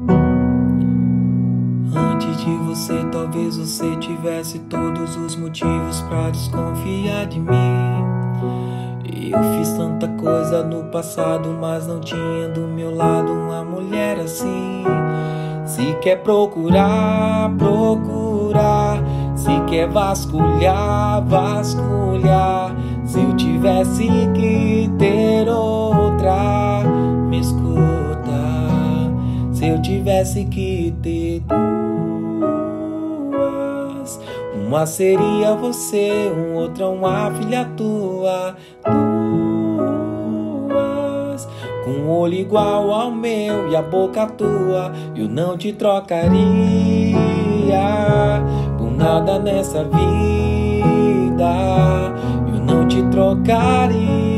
Antes de você, talvez você tivesse todos os motivos pra desconfiar de mim. Eu fiz tanta coisa no passado, mas não tinha do meu lado uma mulher assim. Se quer procurar, procurar. Se quer vasculhar, vasculhar. Se eu tivesse que ter outra, me escuta. Se eu tivesse que ter duas, uma seria você, outra uma filha tua. Duas, com um olho igual ao meu e a boca tua, eu não te trocaria por nada nessa vida. Eu não te trocaria.